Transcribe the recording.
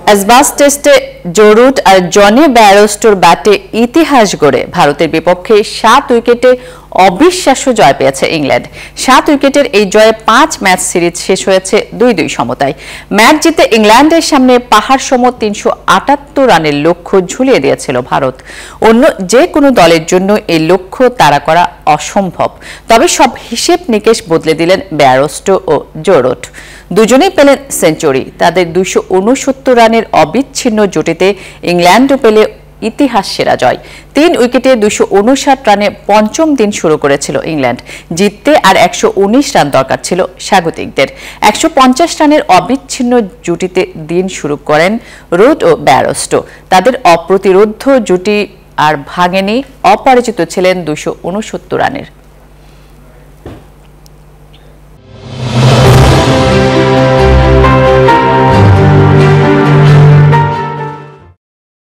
এসবাস টেস্টে Joe Root আর Johnny ব্যারস্টোর ব্যাটে ইতিহাস গড়ে ভারতের বিপক্ষে ৭ উইকেটে অবিশ্বাস্য জয় পেয়েছে ইংল্যান্ড। ৭ উইকেটের এই জয়ে ৫ ম্যাচ সিরিজ শেষ হয়েছে ২-২ সমতায়। ম্যাচ জিতে ইংল্যান্ডের সামনে পাহাড় সম ৩৭৮ রানের লক্ষ্য ঝুলিয়ে দিয়েছিল ভারত। অন্য যে কোনো দলের জন্য এই লক্ষ্য তাড়া করা অসম্ভব। তবে সব হিসেব নিকেশ বদলে দিলেন ব্যারস্টো ও জো রুট। দুজনেই পেলেন সেঞ্চুরি। তাদের ২৬৯ রানের অবিচ্ছিন্ন জুটিতে ইংল্যান্ডও পেলে ইতিহাস সেরা জয়। ৩ উইকেটে ২৫৯ রানে পঞ্চম দিন শুরু করেছিল ইংল্যান্ড। জিততে আর ১১৯ রান দরকার ছিল স্বাগতিকদের। ১৫০ রানের অবিচ্ছিন্ন জুটিতে দিন শুরু করেন রুট ও ব্যারস্টো। তাদের অপ্রতিরোধ্য জুটি আর ভাঙেনি। অপরাজিত ছিলেন ২৬৯ রানের।